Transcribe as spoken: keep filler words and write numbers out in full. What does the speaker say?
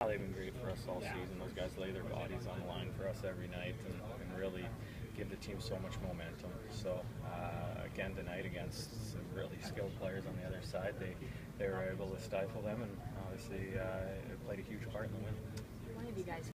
they've been great for us all season. Those guys lay their bodies on the line for us every night and, and really give the team so much momentum. So uh, again tonight against some really skilled players on the other side, they, they were able to stifle them, and obviously uh, it played a huge part in the win. One of you guys